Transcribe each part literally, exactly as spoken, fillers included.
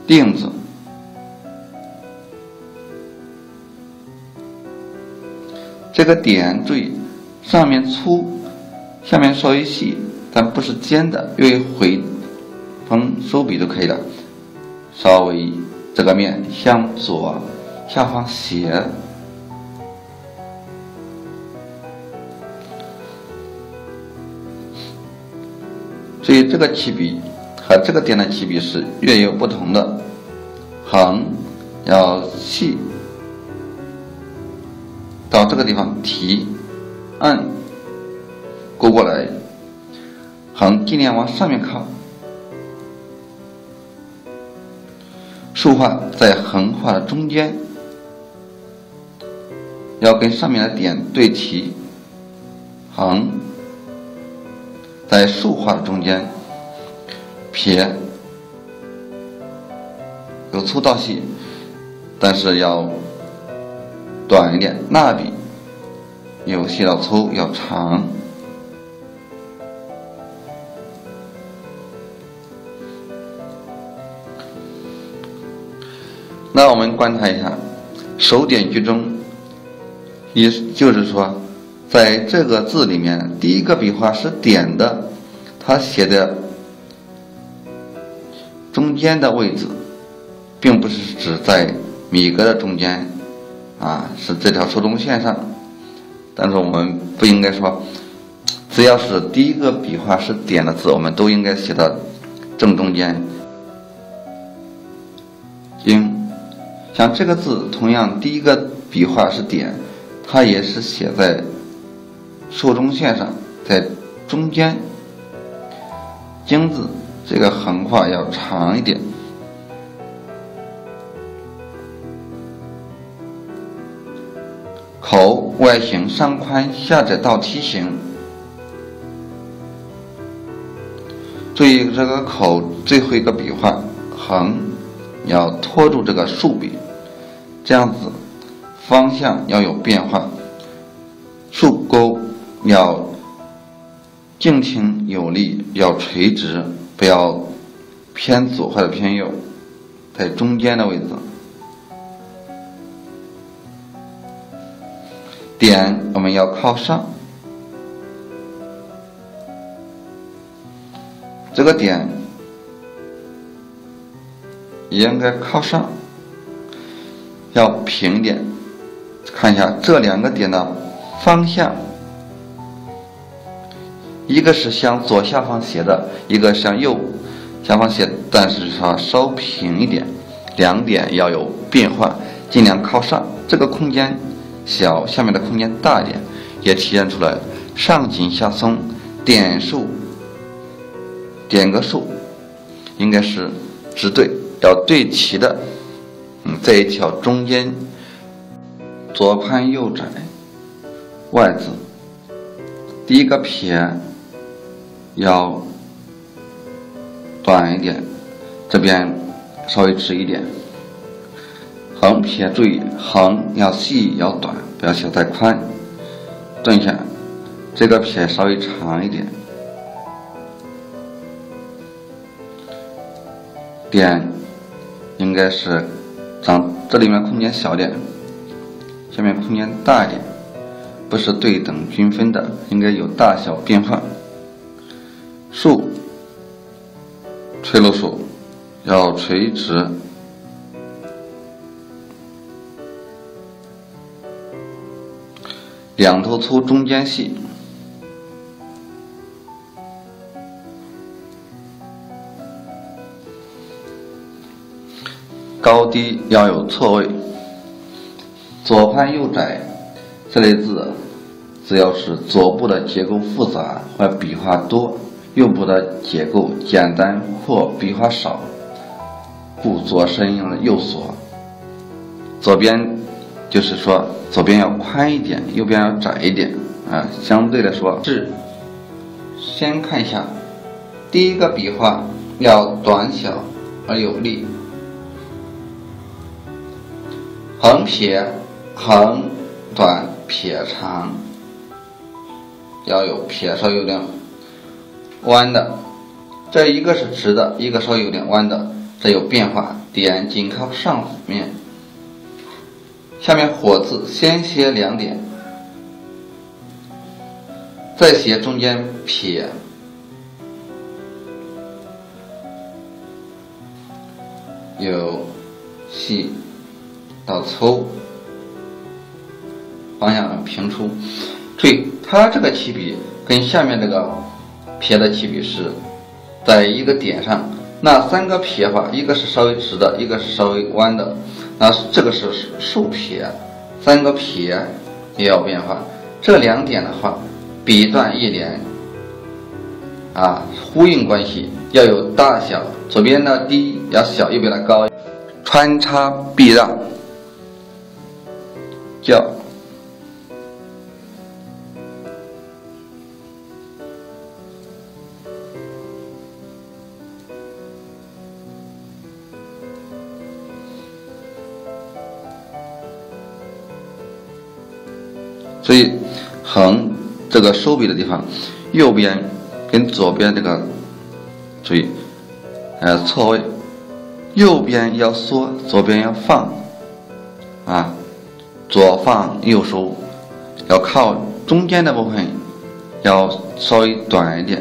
定字。这个点注意，上面粗，下面稍微细，但不是尖的，用于回锋收笔就可以了。稍微这个面向左下方斜，所以这个起笔和这个点的起笔是略有不同的。横要细，到这个地方提按勾过来，横尽量往上面靠，竖画在横画的中间，要跟上面的点对齐，横在竖画的中间，撇由粗到细，但是要短一点，捺笔由细到粗要长。那我们观察一下首点居中，也就是说在这个字里面第一个笔画是点的，它写的中间的位置并不是指在米格的中间啊，是这条竖中线上。但是我们不应该说只要是第一个笔画是点的字，我们都应该写到正中间。应像这个字同样第一个笔画是点，它也是写在竖中线上，在中间。经字这个横画要长一点，口外形上宽下窄倒梯形。注意这个口最后一个笔画横要拖住这个竖笔，这样子方向要有变化。竖钩要静挺有力，要垂直，不要偏左或者偏右，在中间的位置。点我们要靠上，这个点也应该靠上，要平一点。看一下这两个点的方向，一个是向左下方斜的，一个向右下方斜，但是说稍平一点，两点要有变化，尽量靠上。这个空间小，下面的空间大一点，也体现出来上紧下松，点竖点个竖应该是直对，要对齐的。嗯，这一条中间左宽右窄，外字第一个撇要短一点，这边稍微直一点。横撇注意，横要细要短，不要写太宽。顿下，这个撇稍微长一点。点应该是长，这里面空间小点，下面空间大一点，不是对等均分的，应该有大小变化。竖垂落竖要垂直，两头粗中间细。高低要有错位，左宽右窄这类字，只要是左部的结构复杂或笔画多，右部的结构简单或笔画少，故左伸右缩。左边就是说左边要宽一点，右边要窄一点啊。相对来说是，先看一下第一个笔画要短小而有力。横撇横短撇长，要有撇稍有点弯的，这一个是直的，一个稍有点弯的，这有变化， 点紧靠上面，下面火字先写两点，再写中间撇，由细到粗，方向平出。注意，它这个起笔跟下面这个撇的起笔是在一个点上。那三个撇法，一个是稍微直的，一个是稍微弯的。那这个是竖撇，三个撇也要变化。这两点的话，笔断一连啊，呼应关系要有大小，左边的低要小，右边的高。穿插避让，叫所以横这个收笔的地方，右边跟左边这个注意，呃错位，右边要缩，左边要放，啊，左放右收，要靠中间的部分要稍微短一点，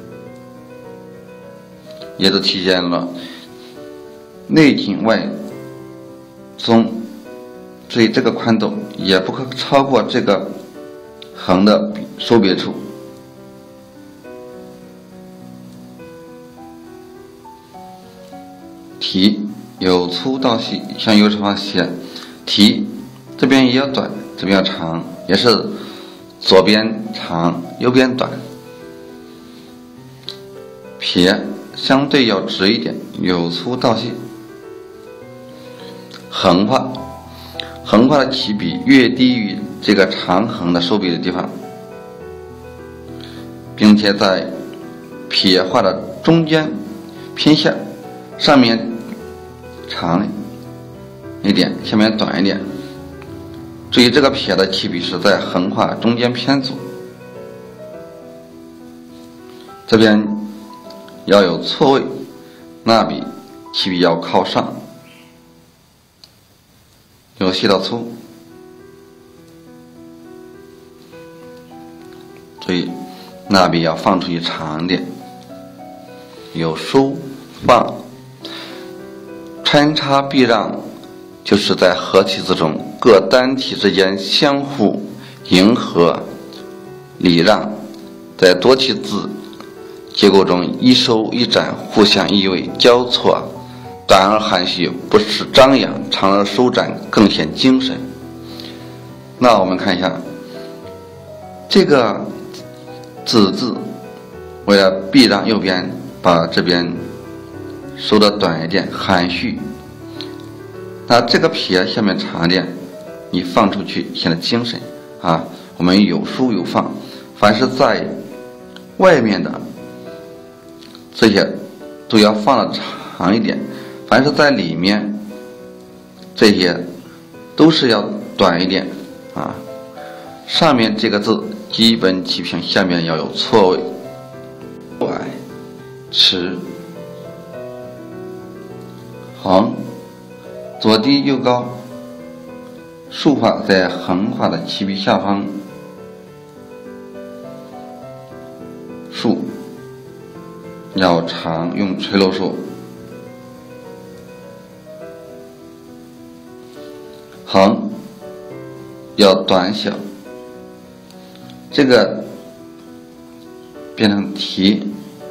也都体现了内紧外松。所以这个宽度也不可超过这个横的收笔处。提由粗到细，向右上方写。提这边也要短，这边要长，也是左边长，右边短。撇相对要直一点，由粗到细。横画。横画的起笔越低于这个长横的收笔的地方，并且在撇画的中间偏下，上面长一点，下面短一点。注意这个撇的起笔是在横画中间偏左，这边要有错位，捺笔起笔要靠上。由细到粗，所以捺笔要放出去长点，有收放，穿插避让，就是在合体字中各单体之间相互迎合、礼让，在多体字结构中一收一展，互相意味交错。短而含蓄，不失张扬；长而收展，更显精神。那我们看一下这个子字，为了避让右边，把这边收的短一点，含蓄。那这个撇下面长点，你放出去显得精神啊。我们有收有放，凡是在外面的这些都要放的长一点。凡是在里面，这些都是要短一点啊。上面这个字基本齐平，下面要有错位。矮、迟、横，左低右高。竖画在横画的起笔下方，竖要长，用垂落竖。横要短小，这个变成提，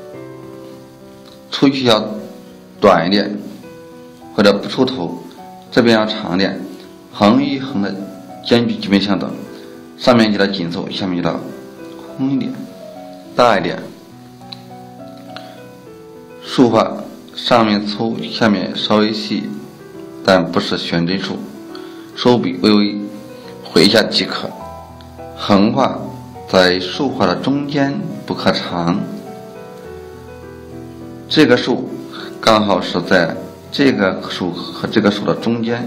出去要短一点，或者不出头，这边要长点。横与横的间距基本相等，上面给它紧凑，下面给它空一点，大一点。竖画上面粗，下面稍微细，但不是悬针数。收笔微微回一下即可。横画在竖画的中间不可长，这个竖刚好是在这个竖和这个竖的中间。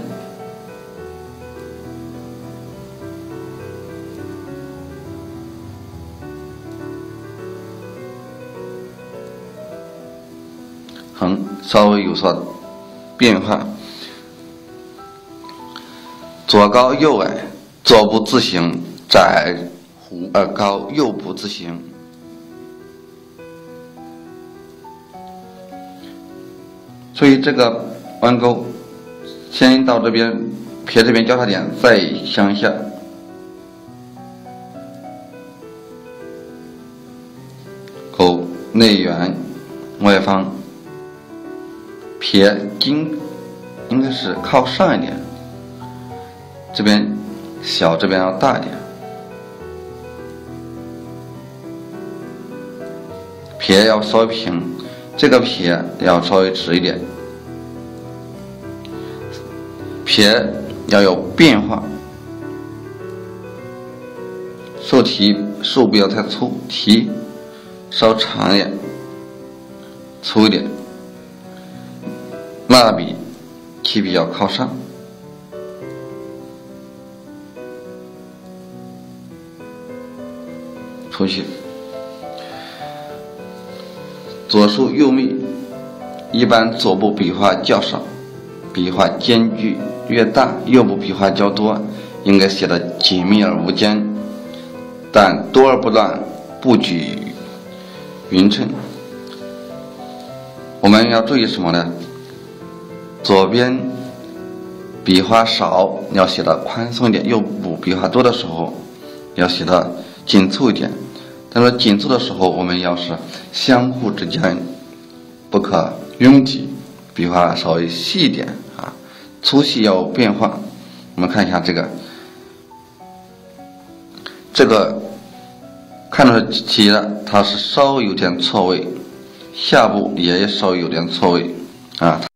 横稍微有所变化。左高右矮，左部字形窄而高，右部字形。所以这个弯钩先到这边撇这边交叉点，再向下。钩内圆外方，撇经应该是靠上一点，这边小，这边要大一点。撇要稍微平，这个撇要稍微直一点。撇要有变化，竖提竖不要太粗，提稍长一点，粗一点。蜡笔提笔要靠上。出去。左竖右密，一般左部笔画较少，笔画间距越大，右部笔画较多，应该写得紧密而无间，但多而不乱，不举匀称。我们要注意什么呢？左边笔画少，要写得宽松一点；右部笔画多的时候，要写得紧凑一点。但是紧凑的时候，我们要是相互之间不可拥挤，笔画稍微细一点啊，粗细要有变化。我们看一下这个，这个看出题了，它是稍微有点错位，下部也稍微有点错位啊。